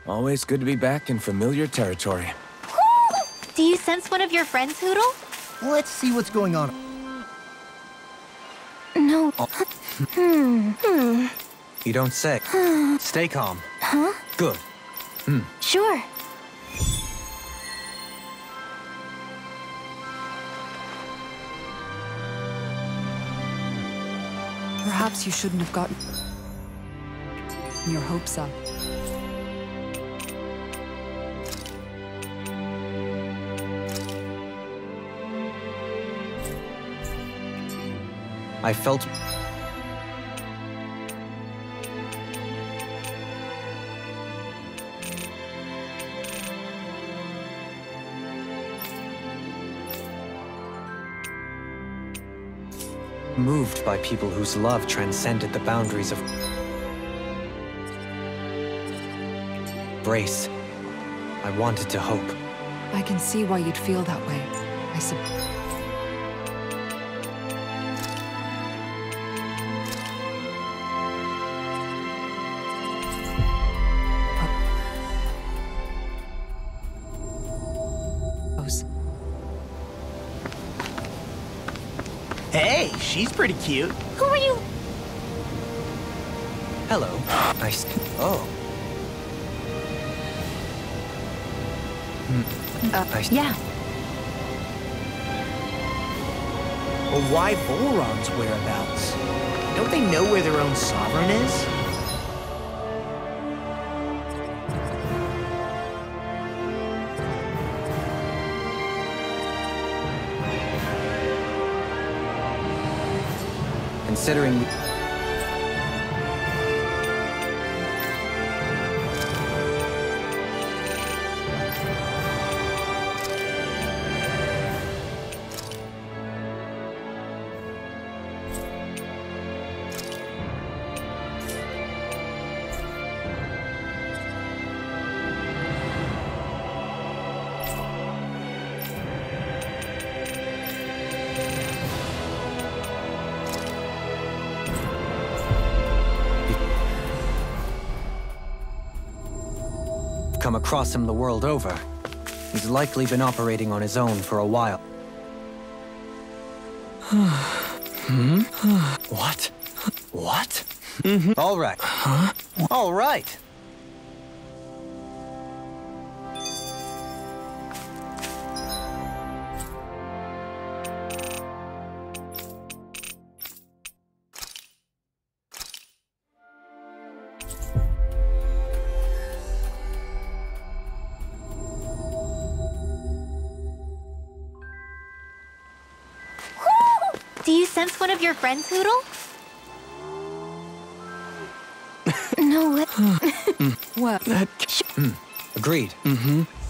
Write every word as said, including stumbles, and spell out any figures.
Always good to be back in familiar territory. Do you sense one of your friends, Hootle? Let's see what's going on. No. Hmm. Hmm. You don't say. Stay calm. Huh? Good. Hmm. Sure. Perhaps you shouldn't have gotten your hopes up. I felt... moved by people whose love transcended the boundaries of... Brace. I wanted to hope. I can see why you'd feel that way. I suppose. Hey, she's pretty cute. Who are you? Hello. Nice. Oh. Uh, Nice. yeah. Well, why Vholran's whereabouts? Don't they know where their own sovereign is? Considering... come across him the world over. He's likely been operating on his own for a while. Hmm? What? What? Mm-hmm. All right. Huh? All right. Do you sense one of your friends, Hootle? No, what? Well, Mm. Agreed. Mm-hmm.